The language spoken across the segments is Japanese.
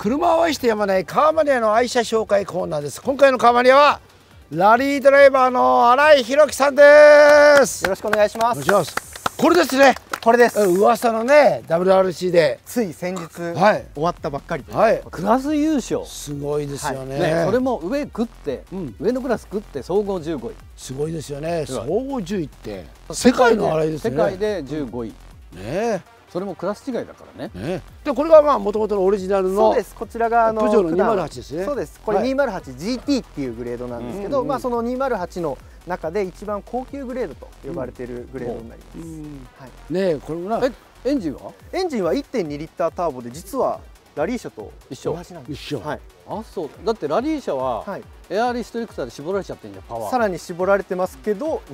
車を愛してやまないカーマニアの愛車紹介コーナーです。今回のカーマニアはラリードライバーの新井宏樹さんです。 よろしくお願いします。 お願いします。これですね。 これです。 噂のね WRC でつい先日、終わったばっかりで、 クラス優勝すごいですよね。 それも上食って、上のクラス食って総合15位。 すごいですよね。総合10位って世界の新井ですね。 世界で15位ね。 それもクラス違いだからね。 でこれがまあ元々のオリジナルの、 そうです。こちらがプジョーの208ですね。 そうです。これ 208GT っていうグレードなんですけど、まあその208の中で一番高級グレードと呼ばれているグレードになります。 ねえ、これもなエンジンは？ エンジンは 1.2 リッターターボで、実はラリー車と同じなんです。 一緒。 はい。 あ、そうだってラリー車はエアリストリクターで絞られちゃってんじゃん、パワー。 さらに絞られてますけど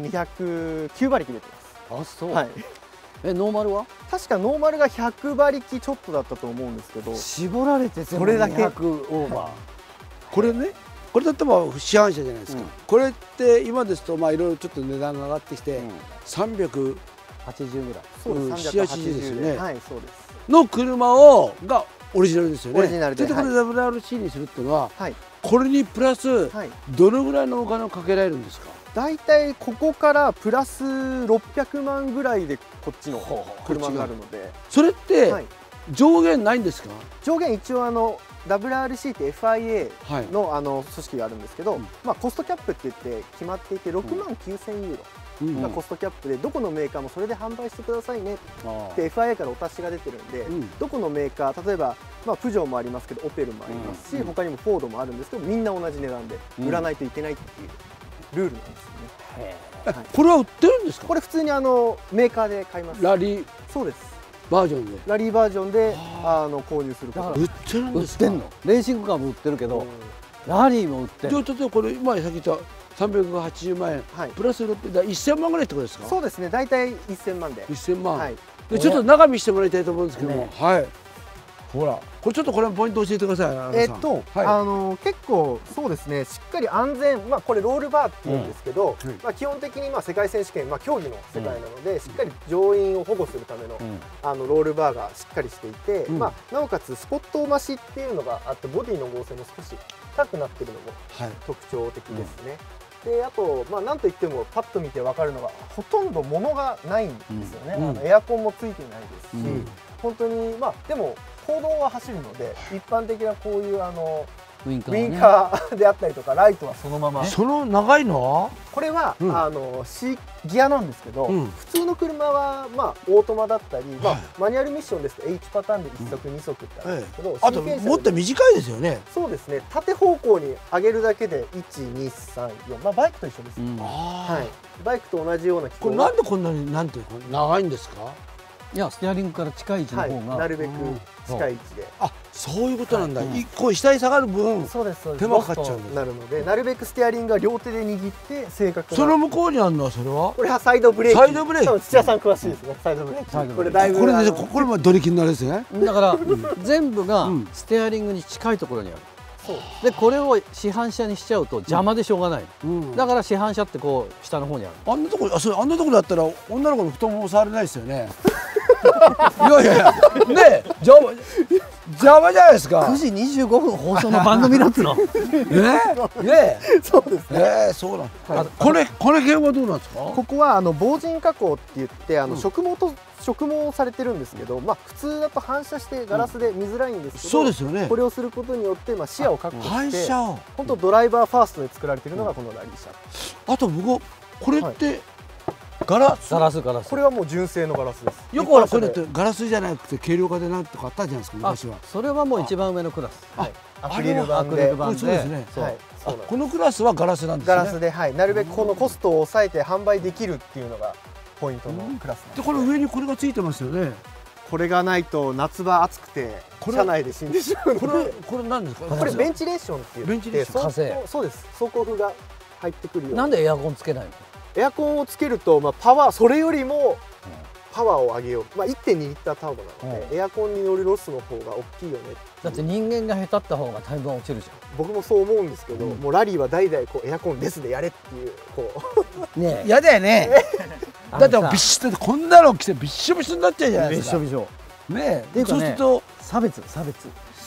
209馬力出てます。 あ、そう。 はい。 ノーマルは確かノーマルが100馬力ちょっとだったと思うんですけど、 絞られてそれだけ 200オーバー。 これね、これだっても市販車じゃないですか。これって今ですとまあいろいろちょっと値段が上がってきて380 ぐらい。 そうです。 380ですよね。 はい、そうです。 の車がオリジナルですよね。 オリジナルで。 これ WRC にするっていうのは、 はい、 これにプラスどのぐらいのお金をかけられるんですか？ だいたいここからプラス600万ぐらいでこっちの車になるので。 それって上限ないんですか？ 上限一応WRC って FIA の組織があるんですけど、まあコストキャップって言って決まっていて6万9000ユーロがコストキャップで、どこのメーカーもそれで販売してくださいねって FIA からお達しが出てるんで、どこのメーカー、例えばまあプジョーもありますけどオペルもありますし、他にもフォードもあるんですけど、みんな同じ値段で売らないといけないっていうルールなんですよね。 これは売ってるんですか？ これ普通にメーカーで買います。 ラリーそうです。 バージョンでラリーバージョンで購入すること。 売ってるんですか？ 売ってんの。レーシングカーも売ってるけどラリーも売ってる。 じゃあ例えばこれ今さっき言った380万円プラス1000万ぐらいってことですか？ そうですね。大体1000万で。 1000万。でちょっと中見せてもらいたいと思うんですけども、はい。ほら、これちょっとこれポイント教えてください。 結構そうですね、しっかり安全、まあこれロールバーっていうんですけど、まあ基本的にまあ世界選手権、まあ競技の世界なので、しっかり乗員を保護するためのロールバーがしっかりしていて、まあなおかつスポット増しっていうのがあって、ボディの剛性も少し高くなってるのも特徴的ですね。であと、まあ、なんといってもパッと見て分かるのが、ほとんど物がないんですよね。エアコンもついてないですし、本当にまあでも公道は走るので、一般的なこういうウインカーであったりとかライトはそのまま。 その長いのはこれはギアなんですけど、普通の車はまあオートマだったり、まあマニュアルミッションですと H パターンで1足2足ってあるんですけど、 あともっと短いですよね。 そうですね。縦方向に上げるだけで12344、まあバイクと一緒です。はい。バイクと同じような機構。 これなんでこんなになんていうか長いんですか？ いや、ステアリングから近い位置の方がなるべく近い位置で。 あ、そういうことなんだ。一個下に下がる分手間かかっちゃうんです。 なるので、なるべくステアリングは両手で握って正確な。 その向こうにあるのはそれは？ これはサイドブレーキ。 サイドブレーキ。 土屋さん詳しいですね。サイドブレーキ。これだいぶ。 これもドリキンのあれですね。 だから全部がステアリングに近いところにある。でこれを市販車にしちゃうと邪魔でしょうがない。だから市販車ってこう下の方にある。 あんなところだったら女の子の太もも触れないですよね。いやいやいや、ね、邪魔じゃないですか。 9時25分放送の番組だっつの。 ね、 そうですね。 そうなん。これ系はどうなんですか？ ここは防塵加工って言って植毛されてるんですけど、まあ普通だと反射してガラスで見づらいんですけど、 そうですよね。 これをすることによってまあ視野を確保して、 反射を本当ドライバーファーストで作られているのがこのラリー車。 あとこれってガラス。 これはもう純正のガラスです。 よくほらこれってガラスじゃなくて軽量化でなんとかあったじゃないですか昔は。 それはもう一番上のクラス。 アクリル板で。 そうですね。このクラスはガラスなんですね。 ガラスで、はい、なるべくこのコストを抑えて販売できるっていうのがポイントのクラスで、これ上にこれがついてますよね。 これがないと夏場暑くて車内で死んでしまうので。 これ何ですか？ これベンチレーションって言ってそうです。走行風が入ってくるように。 なんでエアコンつけないの？ エアコンをつけるとまあパワー、それよりもパワーを上げよう。まあ 1.2 リッターターボなのでエアコンによるロスの方が大きいよね。 だって人間が下手った方がタイムが落ちるじゃん。 僕もそう思うんですけど、もうラリーは代々こうエアコンレスでやれっていうね、やだよね。だってビッシュってこんなの着てビッショビショになっちゃうじゃないですか。 ビッショビショ。 ね、そうすると差別。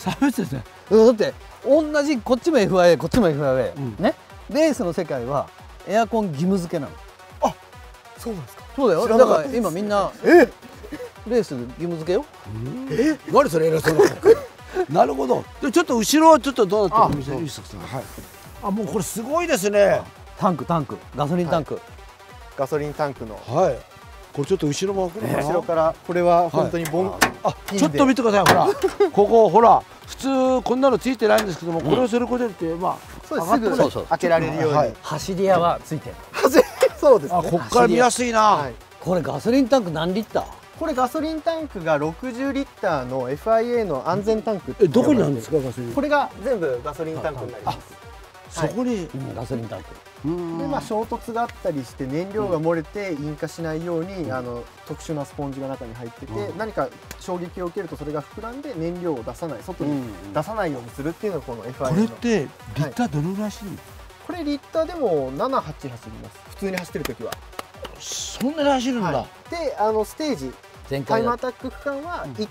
差別ですね。 だって同じこっちも FIA こっちも FIA、ね、レースの世界はエアコン義務付けなの。 あ、そうなんですか。 そうだよ。だから今みんなレース義務付けよ。 何それ偉そうな格好。なるほど。でちょっと後ろちょっとどうなってるか見せてください。はい。あ、もうこれすごいですね。 タンクガソリンタンク、 ガソリンタンクのはい。これちょっと後ろも開くのかな。 後ろからこれは本当にボン、 あ、ちょっと見てください。ほら、ここほら、普通こんなのついてないんですけども、これをすることによってまあそうです、すぐ開けられるように、 はい走り屋はついてる。 そうですね。 あ、こっから見やすいな。 はい。 これガソリンタンク何リッター？ これガソリンタンクが60リッターの FIA の安全タンクってどこにあるんですか、ガソリン。 これが全部ガソリンタンクになります。 そこにガソリンタンク。 で衝突があったりして燃料が漏れて引火しないように、特殊なスポンジが中に入ってて、何か衝撃を受けるとそれが膨らんで燃料を出さない、外に出さないようにするっていうのがこの FIA の。これってリッターどのぐらい走るの？ これリッターでも7、8走ります。普通に走ってる時は。 そんなに走るんだ。 で、ステージタイムアタック区間は 1.7 です。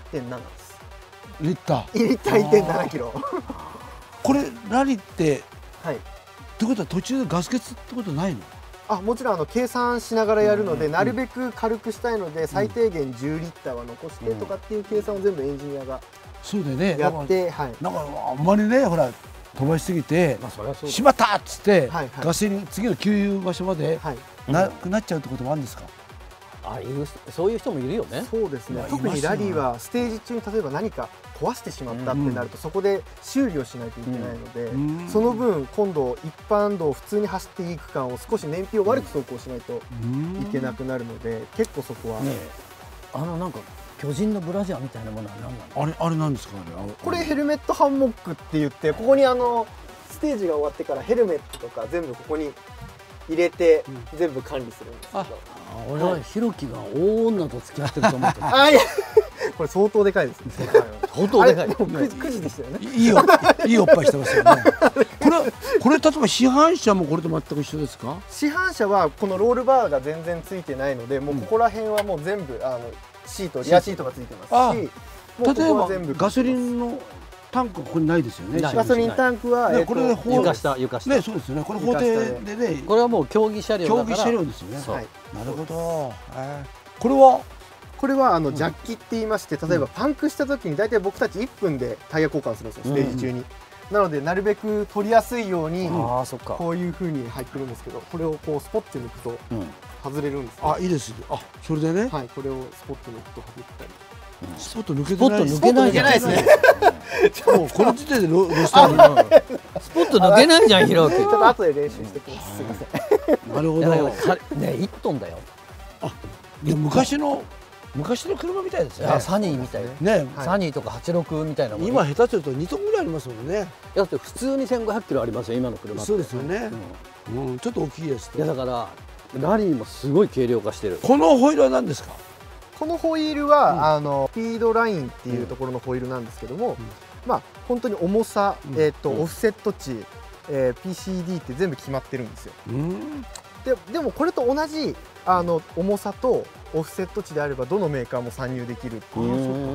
リッター。 リッター 1.7 キロ。 これラリーって、 はい。 ってことは途中でガス欠ってことないの？ あ、もちろん計算しながらやるので、なるべく軽くしたいので最低限10リッターは残してとかっていう計算を全部エンジニアがそうだよねやって、はい。 なんかあんまりね、ほら飛ばしすぎてしまったっつってガソリン次の給油場所までなくなっちゃうってこともあるんですか？ そういう人もいるよね。 そうですね。特にラリーはステージ中に例えば何か壊してしまったってなると、そこで修理をしないといけないので、その分今度一般道を普通に走っていい区間を少し燃費を悪く走行しないといけなくなるので、結構そこはなんか巨人のブラジャーみたいなものは何なの？ あれなんですか？ これヘルメットハンモックって言って、ここにステージが終わってからヘルメットとか全部ここに入れて全部管理するんですけど、 俺はひろきが大女と付き合ってると思ってた。 あ、いや、これ相当でかいですね。 相当でかい。 9時でしたよね。 いいおっぱいしてますよね。これ例えば市販車もこれと全く一緒ですか？ 市販車はこのロールバーが全然ついてないので、もうここら辺はもう全部リアシートがついてますし、 例えばガソリンのタンクここにないですよね。 ガソリンタンクはこれで床下ね、そうですよね。これ法定でね。 これはもう競技車両だから。 競技車両ですよね。なるほど。これはジャッキって言いまして、例えばパンクした時に大体僕たち1分でタイヤ交換するんですよ、ステージ中に。なのでなるべく取りやすいようにこういう風に入ってるんですけど、これをこうスポッて抜くと外れるんです。 あ、いいです。あ、それでね。 はい、これをスポッと抜くと外れたり。 スポット抜けてない。 スポット抜けないじゃん。 もうこの時点でロスタースポット抜けないじゃん、ひろき。 ちょっと後で練習してきます。すみません。 なるほど。 ね、1トンだよ。 あ、昔の車みたいですね。 サニーみたいね。サニーとか86みたいなもん。 今下手すると2トンぐらいありますもんね。 だって普通に1500キロありますよ、今の車って。 そうですよね。ちょっと大きいです。 いやだからラリーもすごい軽量化してる。 このホイールは何ですか？ このホイールはスピードラインっていうところのホイールなんですけども、まあ本当に重さ、オフセット値、PCD って全部決まってるんですよ。でもこれと同じ重さとオフセット値であればどのメーカーも参入できるっていう、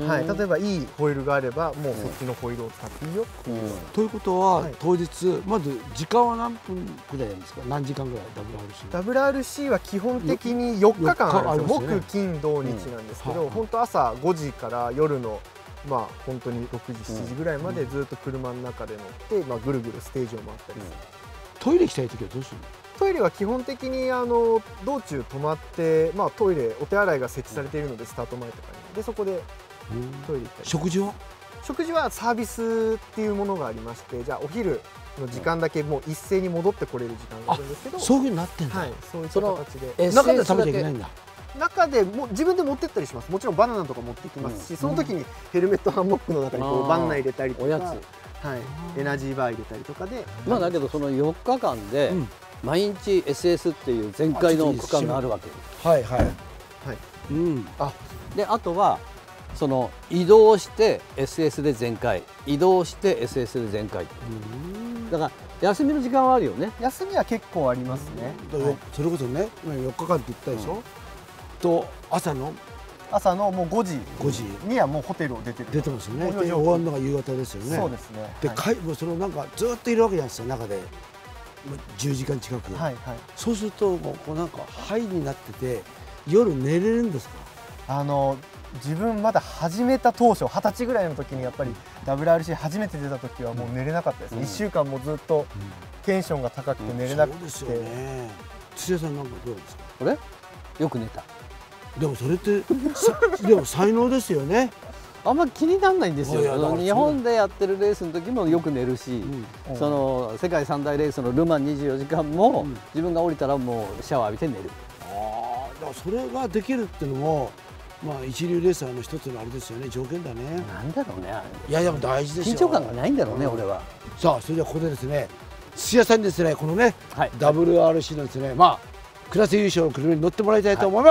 はい、例えばいいホイールがあればもうそっちのホイールを使っていいよっていう。 ということは当日まず時間は何分ぐらいなんですか？何時間ぐらい WRC は基本的に4日間あるんですよ。木金土日なんですけど、本当朝5時から夜のまあ本当に6時7時ぐらいまでずっと車の中で乗って、ぐるぐるステージを回ったりする。 トイレ行きたい時はどうするの？ トイレは基本的に道中止まって、トイレお手洗いが設置されているので、スタート前とかにでそこでトイレ行ったり。食事はサービスっていうものがありまして、じゃあお昼の時間だけもう一斉に戻ってこれる時間があるんですけど、 そういうふうになってんだ。 はい、そういった形で中で食べちゃいけないんだ。 中でも自分で持ってったりします。もちろんバナナとか持ってきますし、その時にヘルメットハンモックの中にこうバナナ入れたりとか、おやつ、はい、エナジーバー入れたりとかで。 だけどその4日間で毎日 SS っていう全開の区間があるわけです。 はいはいはい。 であとはその移動して SS で全開、移動して SS で全開。だから休みの時間はあるよね。 休みは結構ありますね。 それこそね、今4日間って言ったでしょ。と朝の朝のもう5時 5時にはもうホテルを出てる。 出てますよね。 こういう状況で終わるのが夕方ですよね。 そうですね。 で、 はいもうそのなんかずっといるわけじゃないですか、中で10時間近く。 はいはい。 そうするともうこうなんかハイになってて夜寝れるんですか？ 自分まだ始めた当初20歳ぐらいの時にやっぱり WRC 初めて出た時はもう寝れなかったです、1週間もずっとテンションが高くて寝れなくて、 そうですよね。土屋さんなんかどうですか？ これよく寝た。 でもそれってでも才能ですよね。 あんま気にならないんですよ。 いやだから日本でやってるレースの時もよく寝るし、その世界三大レースのル・マン24時間も、自分が降りたらもうシャワー浴びて寝る。 ああ、だからそれができるっていうのもまあ一流レーサーの一つのあれですよね、条件だね。 なんだろうね。 いやでも大事ですよ。 緊張感がないんだろうね、俺は。 さあそれではここでですね、土屋さんにですねこのね、 はい、 WRC のですねまあクラス優勝の車に乗ってもらいたいと思います。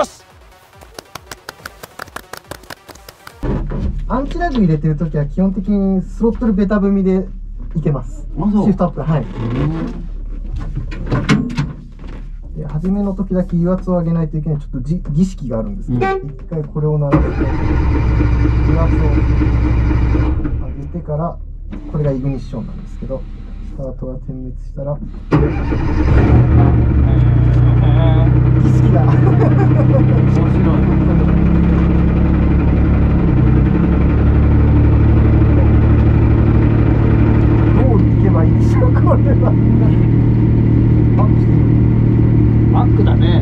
アンチラグ入れてる時は基本的にスロットルベタ踏みでいけます。シフトアップ、はい。で初めの時だけ油圧を上げないといけないちょっと儀式があるんですけど、一回これを鳴らして油圧を上げてからこれがイグニッションなんですけど、スタートが点滅したら儀式が面白い。これはバックしてる。 バックだね。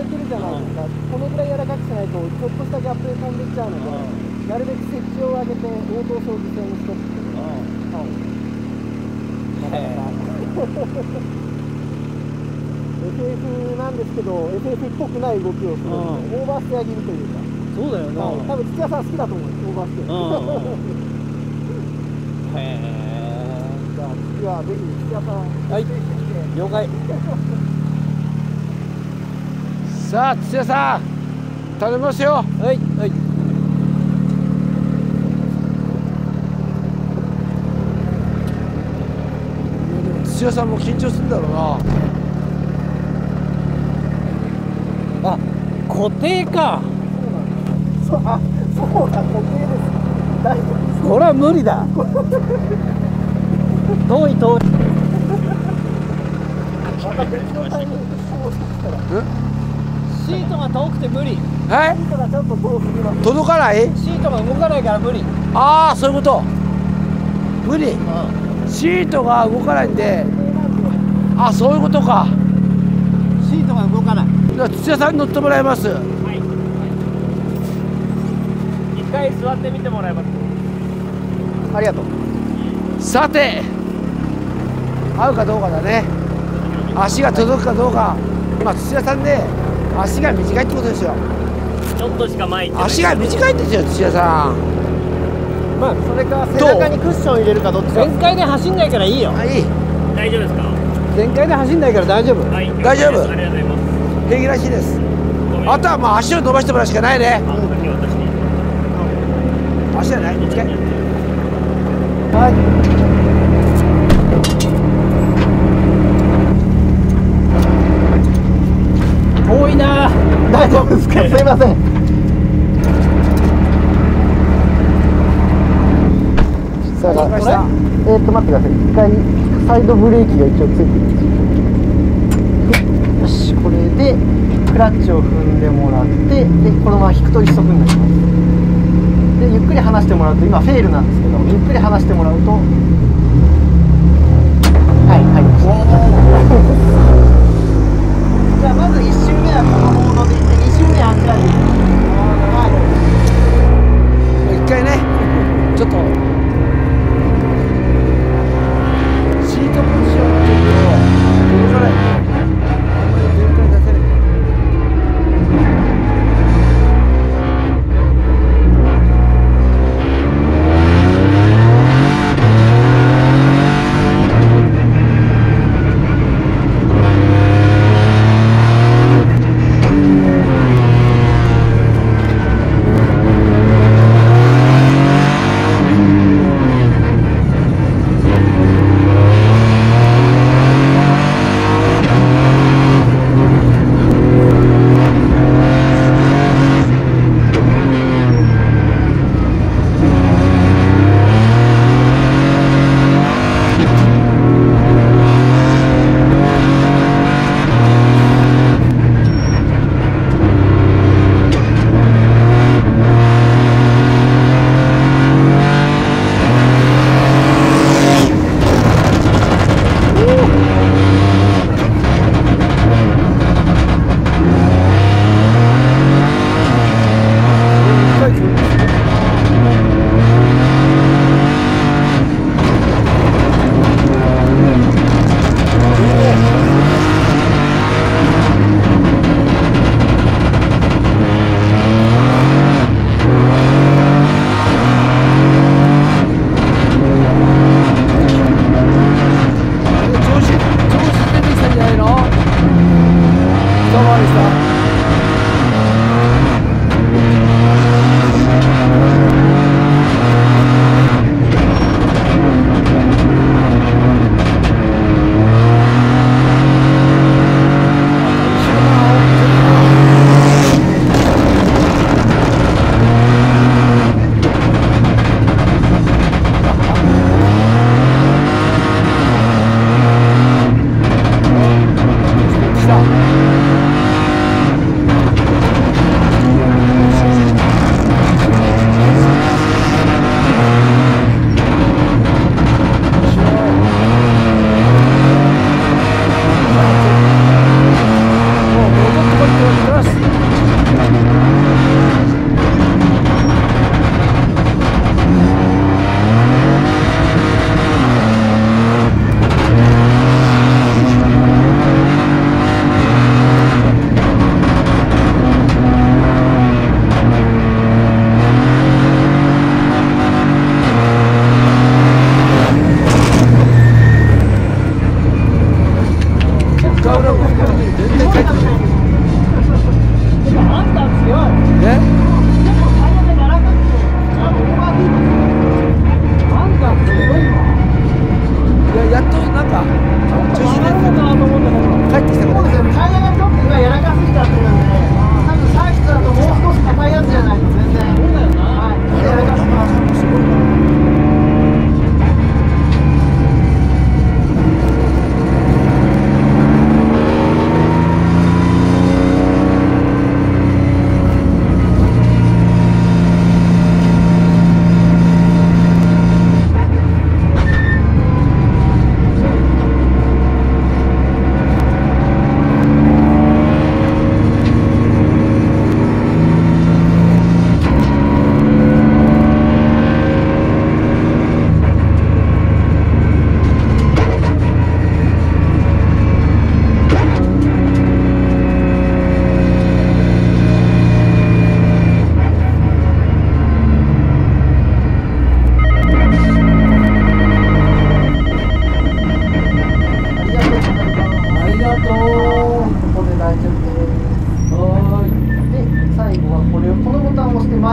れてるじゃないですか、このぐらい柔らかくしないとちょっとしたギャップで飛んでいっちゃうので、なるべく設置を上げて応答掃除性にしとくっていうのは、なかなかFF なんですけど FF っぽくない動きをするので、オーバーステア気味というか。 そうだよな。 多分土屋さん好きだと思うんです、オーバーステア。 へえ。 じゃあ次はぜひ土屋さん、 はい、了解。 さあ土屋さん頼みますよ。 はいはい。 土屋さんも緊張するんだろうな。 あ、固定か。 そうだ、固定です。大丈夫です。 これは無理だ。遠い遠い。 また別のタイミングでそうしたら。 シートが遠くて無理。 はいシートがちょっと遠すぎます。 届かない。 シートが動かないから無理。 ああそういうこと。無理。シートが動かないんで。あそういうことか。 シートが動かない。 じゃあ土屋さんに乗ってもらいます。 はい。一回座ってみてもらえます。 ありがとう。 さて合うかどうかだね。足が届くかどうか。まあ土屋さんね足が短いってことですよ。 ちょっとしか前行ってない。 足が短いんですよ土屋さん。 まあそれか背中にクッション入れるかどっちか。 全開で走んないからいいよ。 はい、 大丈夫ですか？ 全開で走んないから大丈夫。 はい。 大丈夫ありがとうございます。 平気らしいです。あとはまあ足を伸ばしてもらうしかないね。 あ、先私に。 足じゃない短い。 はい。 遠いな。 大丈夫ですか。すいません。さあ、 わかりました。 待ってください。一回サイドブレーキが一応ついてるんです。よし、これでクラッチを踏んでもらって、でこのまま引くと一足になります。でゆっくり離してもらうと、今フェールなんですけど、ゆっくり離してもらうと、はい入りました。じゃあまず1周目はこのモードでいって、2周目はアンチャージ。 一回ねちょっとシートポジションっていうのを動かないとあんまり全開出せない。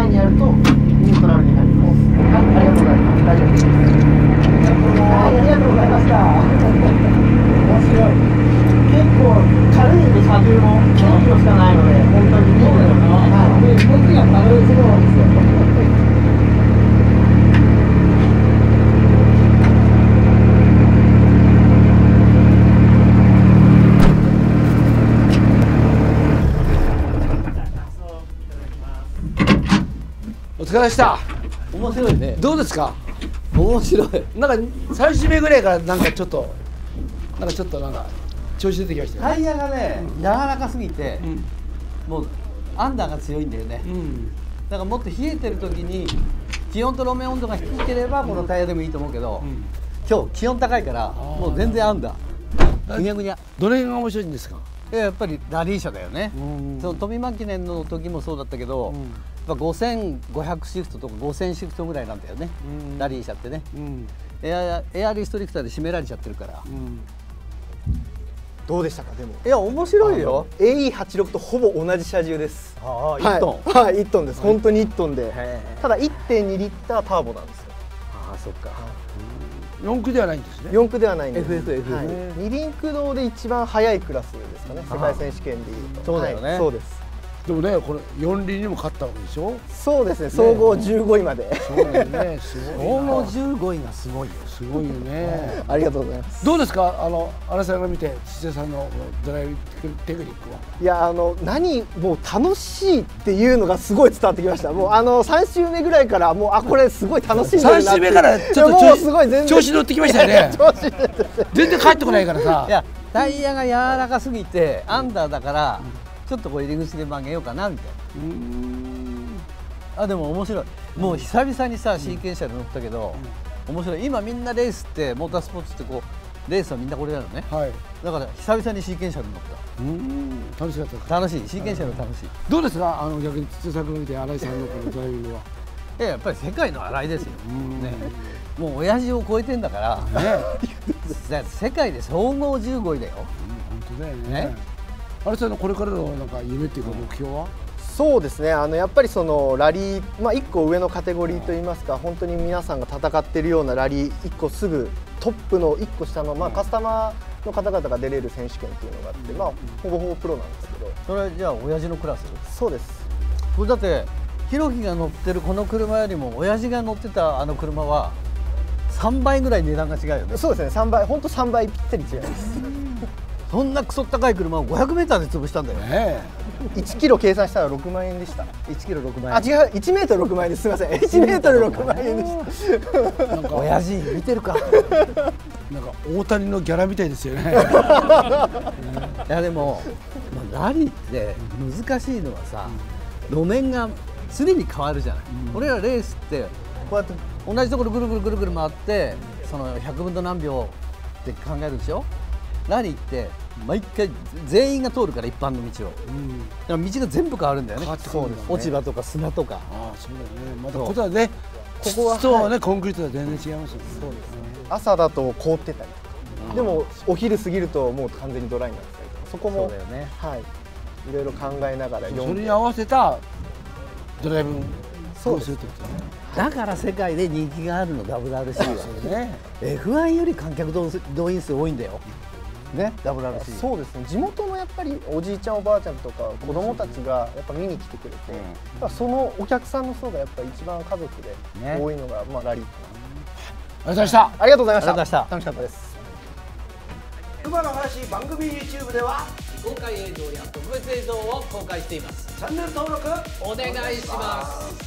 前にやるとニュートラルになります。はい、ありがとうございます。大丈夫です。はい、ありがとうございました。面白い。結構軽いんで、車重も9キロしかないので、本当にいいのよ。はい、僕が軽いそうなんですよ。 お疲れでした。 面白いね。 どうですか。 面白い。 なんか最終目ぐらいからなんかちょっと調子出てきましたよ。 タイヤがね、柔らかすぎて、もうアンダーが強いんだよね。だからもっと冷えてる時に気温と路面温度が低ければこのタイヤでもいいと思うけど、今日気温高いからもう全然アンダー。ぐにゃぐにゃ。 どれが面白いんですか。 やっぱりラリー車だよね。その富間記念の時もそうだったけど、やっぱ5500シフトとか5000シフトぐらいなんだよね。ラリー車ってね。エアリストリクターで締められちゃってるから。 どうでしたか。でもいや面白いよ。 AE86 とほぼ同じ車重です。 1トン。 はい、1トンです。本当に1トンで、ただ 1.2 リッターターボなんですよ。 ああ、そっか。 4駆ではないんですね。 4駆ではないんです。 FF。 二輪駆動で一番速いクラスですかね。世界選手権でいうと。 そうだよね。 そうです。 でもね、これ4輪にも勝ったわけでしょ。 そうですね。総合15位まで。 そうだよね。すごい。 総合15位がすごいよ。 すごいよね。 ありがとうございます。 どうですか。荒さんが見て土屋さんのドライブテクニックは。 いや、もう楽しいっていうのがすごい伝わってきました。もう3周目ぐらいからもうこれすごい楽しいんだなって。 3周目からちょっともうすごい全然調子乗ってきましたよね。全然帰ってこないからさ。 いや、タイヤが柔らかすぎてアンダーだから、ちょっとこう入り口で曲げようかなみたいな。でも面白い。もう久々にさ、シーケンシャル乗ったけど面白い。今みんなレースってモータースポーツってこうレースはみんなこれなのね。だから久々にシーケンシャル乗った。 楽しかったですか。 楽しい。シーケンシャル楽しい。 どうですか。逆に土屋さんが見て荒井さんのこのドライビングは。 やっぱり世界の荒井ですよ。ね。もう親父を超えてんだから。世界で総合15位だよ。 本当だよね。荒井さんのこれからのなんか夢っていうか目標は。 そうですね。やっぱりそのラリー、1個上のカテゴリーといいますか、本当に皆さんが戦っているようなラリー、1個すぐトップの1個下のカスタマーの方々が出れる選手権っていうのがあって、ほぼほぼプロなんですけど。 それじゃあ親父のクラス？ そうです。 これだってひろきが乗ってるこの車よりも親父が乗ってたあの車は3倍ぐらい値段が違うよね。 そうですね。3倍、本当3倍ぴったり違います。 そんなクソ高い車を500メーターで潰したんだよね。 1キロ計算したら6万円でした。 1キロ6万円。 違う、1メートル6万円です。すみません。1メートル6万円でした。 なんか親父見てるか。 なんか大谷のギャラみたいですよね。 いやでも、ラリーって難しいのはさ、路面が常に変わるじゃない。俺らレースってこうやって同じところぐるぐるぐるぐる回ってその100分の何秒って考えるでしょ。ラリーって毎回全員が通るから、一般の道を。だから道が全部変わるんだよね。落ち葉とか砂とか。 そうだね。またことはね、ここはそうね、コンクリートは全然違いますよね。そうですね。 朝だと凍ってたりとか、でもお昼過ぎるともう完全にドライになってたりとか、そこもいろいろ考えながら、 それに合わせたドライブをするってことね。 だから世界で人気があるの WRC は。F1 より観客動員数多いんだよね、WRC。 そうですね。地元のやっぱりおじいちゃんおばあちゃんとか子供たちがやっぱ見に来てくれて、そのお客さんの層がやっぱり一番家族で多いのがラリーかな。 ありがとうございました。 ありがとうございました。 楽しかったです。 熊の話番組 YouTube では公開映像や特別映像を公開しています。 チャンネル登録お願いします。